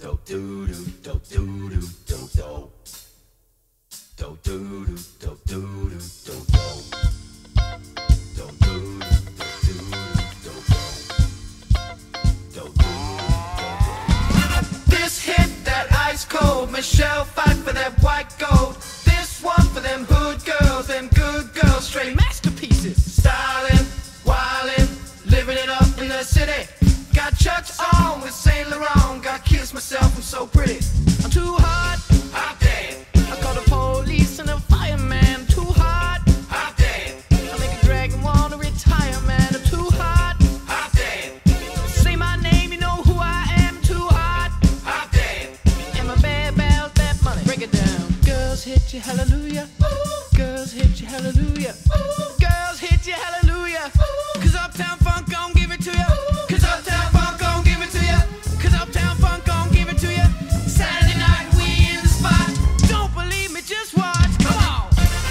This hit that ice cold, Michelle fight for that white gold. This one for them hood girls, them good girls, straight masterpieces. Styling, wildin', living it up in the city. Got Chuck's on with Saint Laurent, got kissed myself, I'm so pretty. I'm too hot, hot damn. I call the police and the fireman. Too hot, hot damn. I make a dragon wanna retire, man. I'm too hot, hot damn. Say my name, you know who I am. Too hot, hot damn. And my bad about that money. Break it down. Girls hit you, hallelujah. Girls hit you, hallelujah. Girls hit you, hallelujah. Cause Uptown Funk gon' give it to you. Cause Uptown Funk gon' give it to you. Cause Uptown Funk gon' give it to you. Saturday night we in the spot. Don't believe me, just watch. Come on.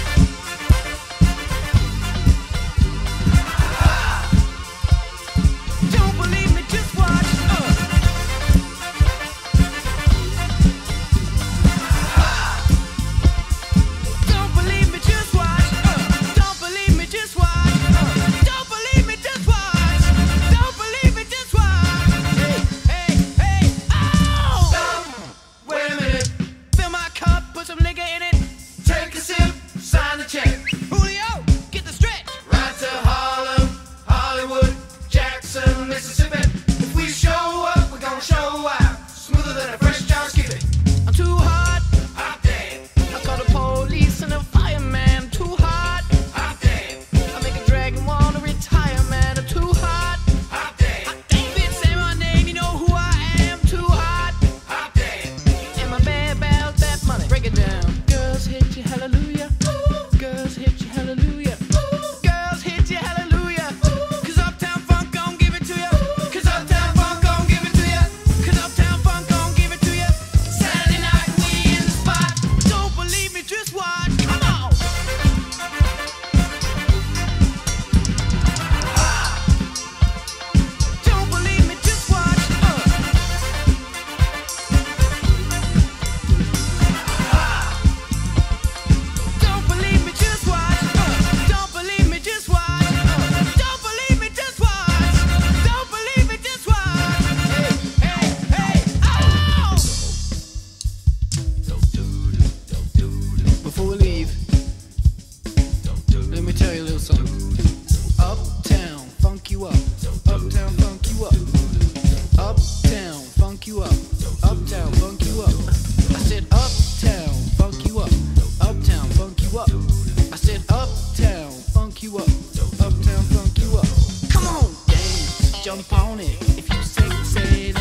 Don't believe me, just watch. Don't believe me, just watch. Don't believe me, just watch. Don't believe me, just watch. Don't believe me, just watch. Hey, hey, hey, oh! Wait a minute. Fill my cup, put some nigga in it. Take a sip, sign the check. Julio, get the stretch. Right to Harlem, Hollywood, Jackson, Mississippi. If we show up, we're gonna show out. Smoother than a fresh jar skippy. I'm too hot, hot damn. I call the police and the fireman. Too hot, hot damn. I make a dragon wanna retire, man. I'm too hot, hot damn. Bitch, say my name, you know who I am. Too hot, hot damn. And my bad about that money. Break it down. Girls hit you, hallelujah. Girls hit you, hallelujah. Girls hit you, hallelujah. Cause Uptown Funk gon' give it to you. Cause Uptown Funk gon' give it to you. Cause Uptown Funk gon' give it to you. Saturday night we in the spot. Don't believe me, just watch. Come on. Don't believe me, just watch. Don't believe me, just watch. Don't believe me, just watch. Don't believe me, just watch. Don't believe me, just watch. Hey, hey, hey, oh! Before we leave, let me tell you a little something. Uptown, funk you up. Uptown, funk you up. Uptown, funk you up. Uptown, funk you up. I said uptown, funk you up. Uptown, funk you up. I said uptown, funk you up. Uptown, funk you up. Come on, dance, jump on it. If you say it.